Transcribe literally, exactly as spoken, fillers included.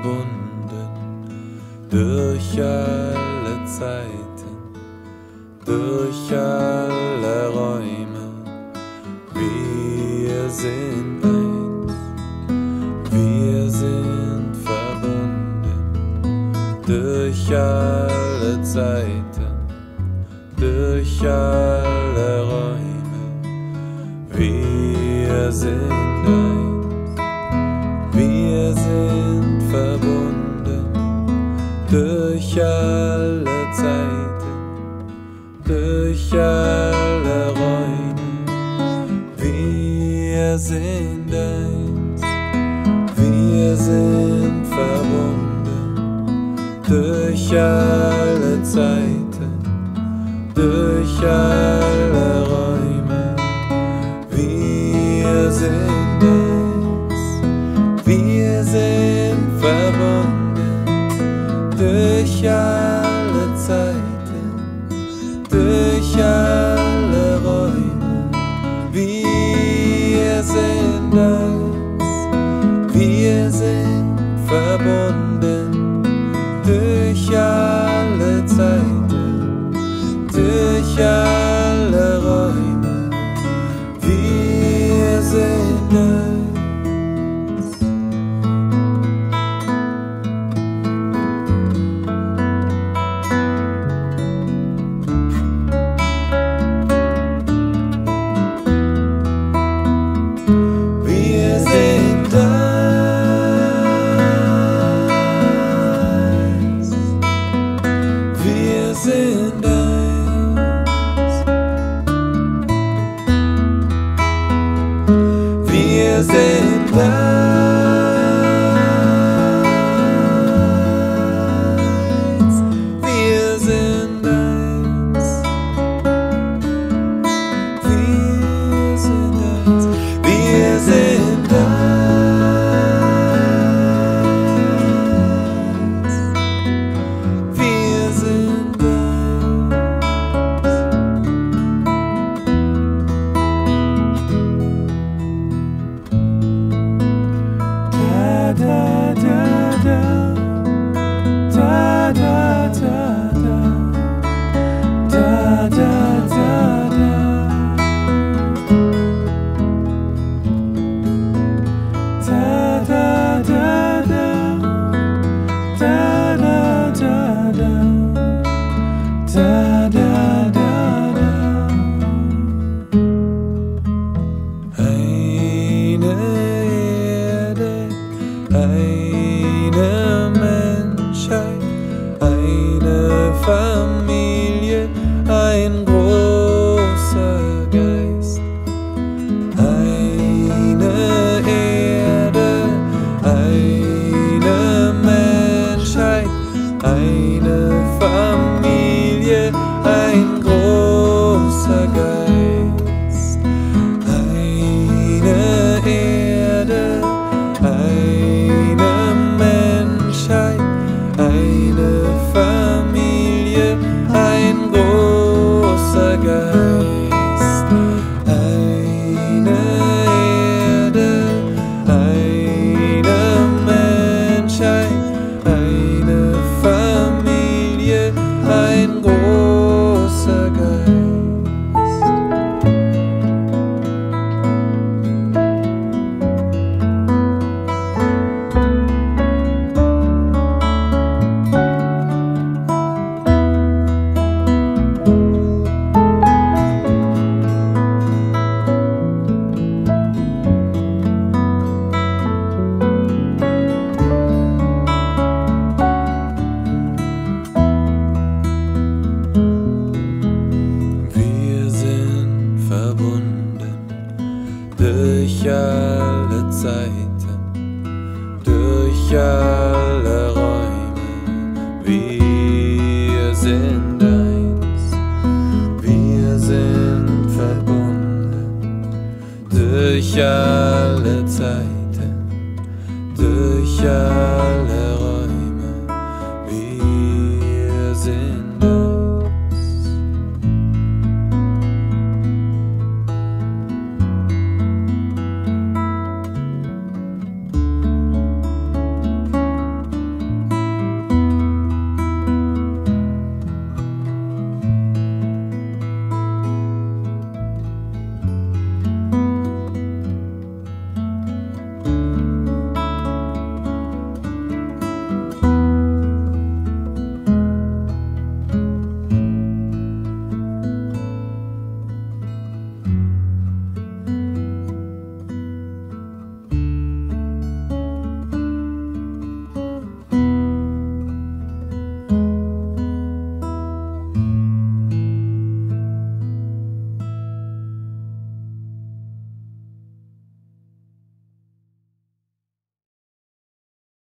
verbunden durch alle Zeiten, durch alle Räume. Wir sind eins, wir sind verbunden durch alle Zeiten, durch alle Räume. Wir sind eins, wir sind verbunden durch alle Zeiten, durch alle Räume. Wir sind eins, wir sind verbunden durch alle Zeiten, durch alle Räume. Wir sind eins, wir sind verbunden durch alle Zeiten, durch alle Räume. Wir sind eins, wir sind verbunden durch alle Zeiten, durch alle Räume. Wir sind eins. Wir sind eins, wir sind eins, wir sind eins, wir sind eins, wir sind eins, wir sind eins, wir sind eins. Da da da da, da da da da, da da da da. Da da da da, da da da da, da da da da. Eine Erde, eine Menschheit, eine Familie, ein großer Geist. Eine Erde, eine Menschheit, eine Familie, ein großer Geist. Eine Erde, eine Menschheit, eine Familie, ein großer Geist. Eine Erde, eine Menschheit, eine Familie, ein großer Geist. Wir sind verbunden durch alle Zeiten, durch alle Räume. Wir sind eins, wir sind verbunden durch alle Zeiten, durch alle